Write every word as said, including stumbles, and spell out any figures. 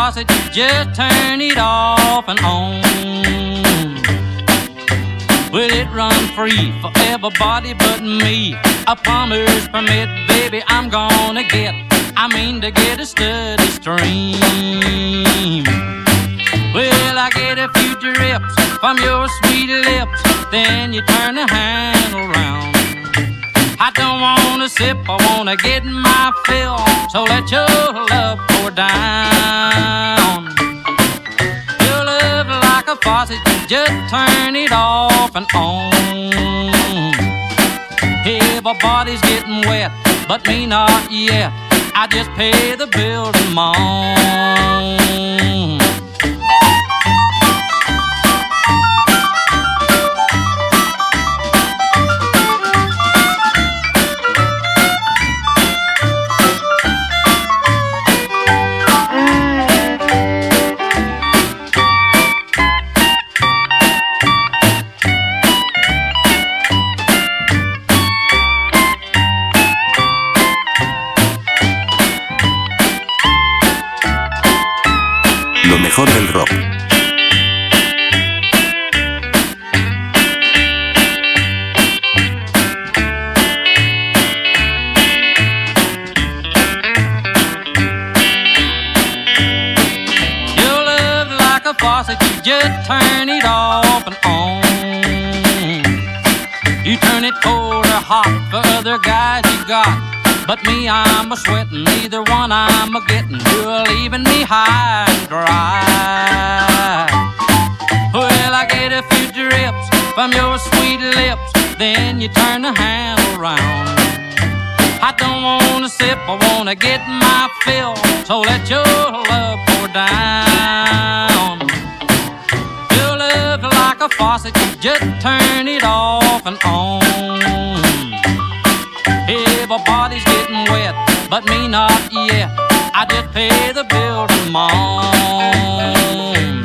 faucet, you just turn it off and on. Will it run free for everybody but me? A plumber's permit, baby, I'm gonna get. I mean to get a steady stream. Well, I get a few drips from your sweet lips, then you turn the handle round. I don't wanna sip, I wanna get my fill, so let your love pour down. Your love like a faucet, you just turn it off and on. Everybody's getting wet, but me not yet. I just pay the bills and moan. Lo mejor del rock. Your love like a faucet, you just turn it off and on. You turn it cold or hot for other guys you got, but me, I'm a sweating, either one I'm a getting. You're leaving me high and dry. Well, I get a few drips from your sweet lips, then you turn the handle round. I don't wanna sip, I wanna get my fill, so let your love pour down. Your love like a faucet, you just turn it off and on. Everybody's getting wet, but me not yet. I just pay the bills and moan.